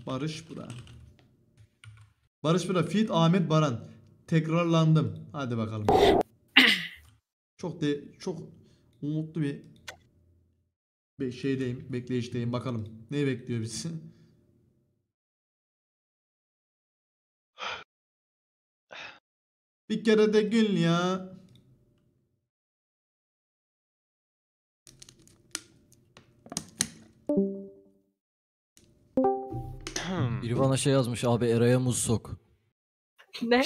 Barış Bura. Barış Bura feat Ahmet Baran. Tekrarlandım. Hadi bakalım. Çok umutlu bir şeydeyim, bekleyişteyim. Bakalım ne bekliyor bizi. Bir kere de gül ya. Biri bana şey yazmış abi, Eray'a muz sok. Ne?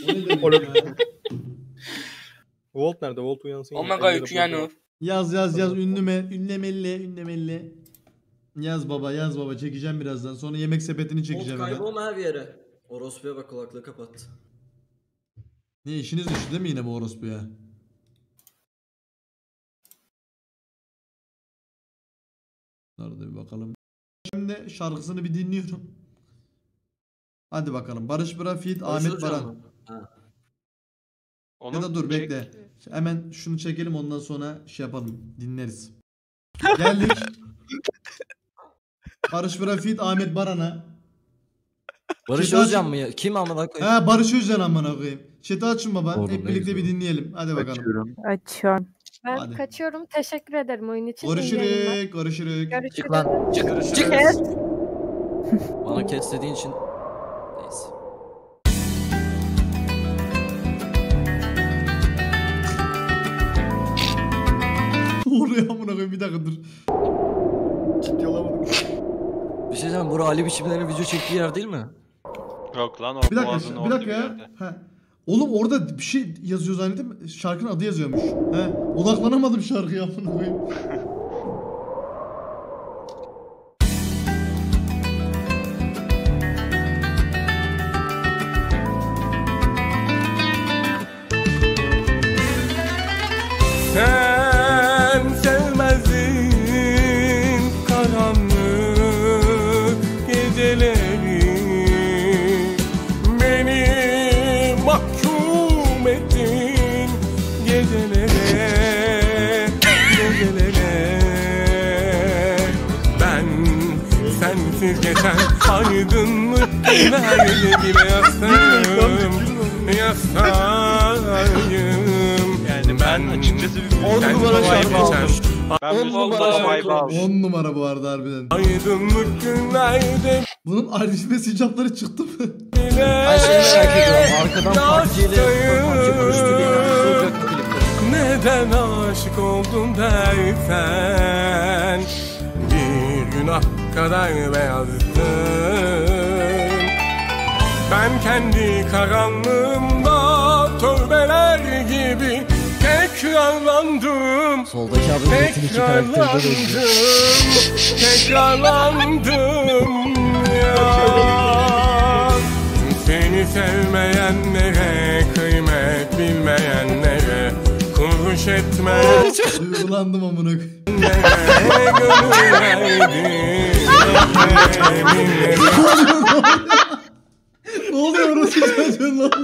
Volt nerede? Volt uyansın. Omega 3 yani. Yaz ünlemelli. Yaz baba çekeceğim birazdan. Sonra yemek sepetini çekeceğim. Volt kaybolma her yere. Orospu'ya bak, kulaklığı kapat. Ne işiniz düştü değil mi yine bu orospuya? Nerede bir bakalım. Şimdi şarkısını bir dinliyorum. Hadi bakalım. Barış Bıra feat Ahmet Baran. Ya da dur bekle. Hemen şunu çekelim, ondan sonra şey yapalım. Dinleriz. Geldik. Barış Bıra feat Ahmet Baran'a. Barış Özcan mı ya? Kim amına koyayım? He, Barış Özcan amına koyayım. Chat'i açın baba. Oğlum, hep birlikte bir dinleyelim. Hadi bakalım. Açıyorum. Ben Hadi. kaçıyorum. Teşekkür ederim oyun için. Görüşürüz. Çık lan. Çık. Evet. Bana kes dediğin için. Neyse. Oraya amına koyayım, bir dakika dur. Ciddi olamadım. Bir şey diyeceğim, Bura Ali biçimlerinin video çektiği yer değil mi? Yok lan, o Bir boğazın dakika, bir dakika ya. He. Oğlum orada bir şey yazıyor zannettim. Şarkının adı yazıyormuş. He. Odaklanamadım şarkıya amına koyayım. Sen sevmezdin karanlık geceleri, beni mahkum ettin gecelere. Ben sensiz geçen aydınlık günlerde bile yastayım. Ben açıkçası bir 10 numara şarkı aldım. Ben 10 numara şarkı aldım. 10 numara bu arada harbiden. Aydınlık günlerde Bunun ayrışma sicapları çıktı mı? Ben şeyi merak ediyorum. Arkadan PUBG ile konuştu diye olacak mı klipte? neden aşık oldum dersen, bir günah kadar beyazdım. Ben kendi karanlığımda tövbeler gibi tekrarlandım. Soldaki abi metin iki karakterde de tekrarlandım ya. Seni sevmeyenlere, kıymet bilmeyenlere, kuruş etmeyenlere Duygulandım amına koyayım. gönül verdim. Ne oluyor orası çocuğun lan?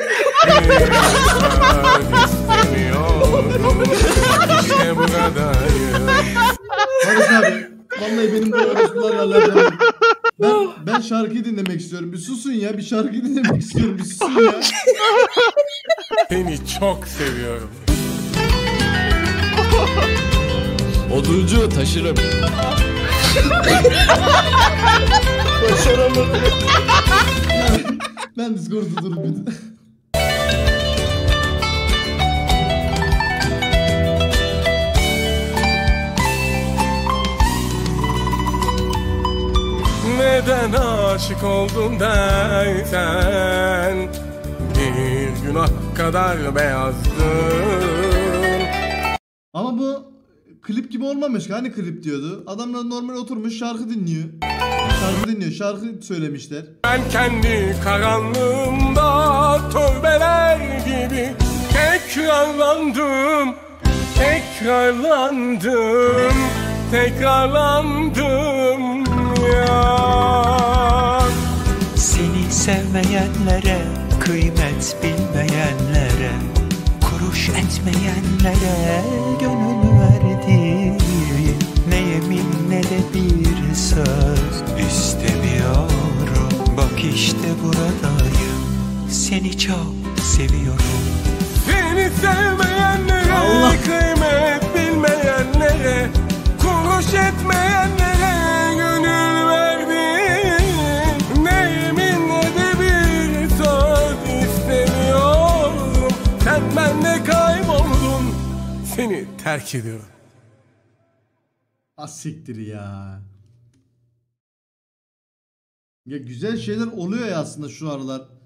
İşte buradayım. Barış abi, vallahi benim bu orospularla alakalı. Ben şarkıyı dinlemek istiyorum. Bir susun ya, bir şarkıyı dinlemek istiyorum. Bir susun ya. Seni çok seviyorum. Oduncu taşırım. Başaramadım. Ben Discord'da durup bir de. Neden aşık oldum dersen, bir günah kadar beyazdım. Ama bu klip gibi olmamış. Hani klip diyordu. Adamlar normal oturmuş şarkı dinliyor. Şarkı söylemişler. Ben kendi karanlığımda tövbeler gibi tekrarlandım. Ya. Seni sevmeyenlere, kıymet bilmeyenlere, kuruş etmeyenlere gönül verdim. Ne yemin ne de bir söz istemiyorum. Bak işte buradayım, seni çok seviyorum. Seni sevmeyenlere, Allah. kıymet bilmeyenlere, kuruş etmeyenlere gönül verdin. Ne yemin ne de bir söz istemiyorum. Sen bende kayboldun, seni terk ediyorum. Asiktir ya. Ya güzel şeyler oluyor ya aslında şu aralar.